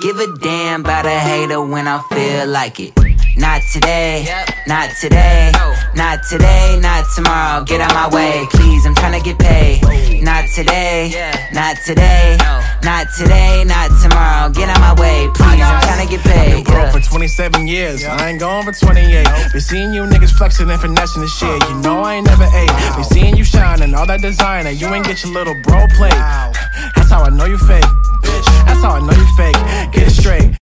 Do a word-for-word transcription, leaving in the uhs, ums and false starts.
Give a damn about a hater when I feel like it. Not today, not today, not today, not tomorrow. Get out my way, please, I'm tryna get paid. Not today, not today, not today, not tomorrow. Get out my way, please, I'm tryna get paid. I've been broke for twenty-seven years, I ain't going for twenty-eight. Been seeing you niggas flexing and finessing the shit. You know I ain't never ate. Been seeing you shining, all that designer. You ain't get your little bro plate. That's how I know you fake. That's how I know you fake. Get it straight.